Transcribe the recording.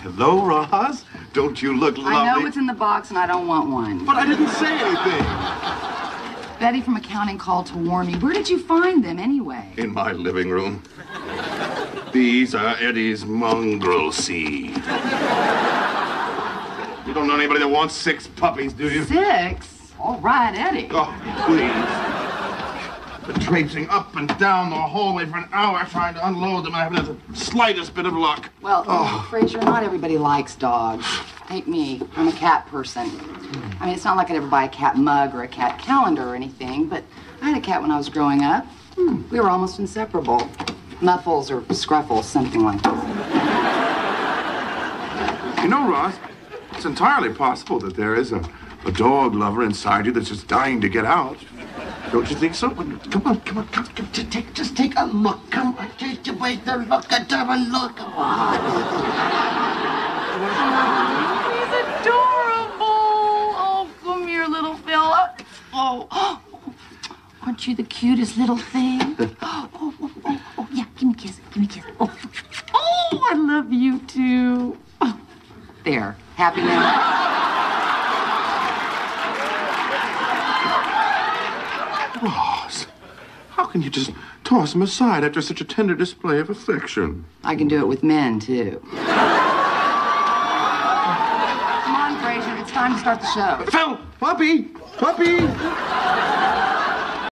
Hello, Roz. Don't you look lovely? I know what's in the box and I don't want one. But I didn't say anything. Betty from accounting called to warn me. Where did you find them anyway? In my living room. These are Eddie's mongrel seed. You don't know anybody that wants 6 puppies, do you? 6? All right, Eddie. Oh, please. Been traipsing up and down the hallway for an hour trying to unload them. I haven't had the slightest bit of luck. Well, Frasier, not everybody likes dogs. Take me. I'm a cat person. I mean, it's not like I'd ever buy a cat mug or a cat calendar or anything, but I had a cat when I was growing up. We were almost inseparable. Muffles or Scruffles, something like that. You know, Ross, it's entirely possible that there is a dog lover inside you that's just dying to get out. Don't you think so? Come on. Just take a look. Come on, just wait to look at them and look. He's adorable. Oh, come here, little fella. Oh, aren't you the cutest little thing? Oh, yeah, give me a kiss. Oh, I love you too. Oh, there, happy now? Ross, how can you just toss him aside after such a tender display of affection? I can do it with men, too. Come on, Frasier, it's time to start the show. Phil! Puppy!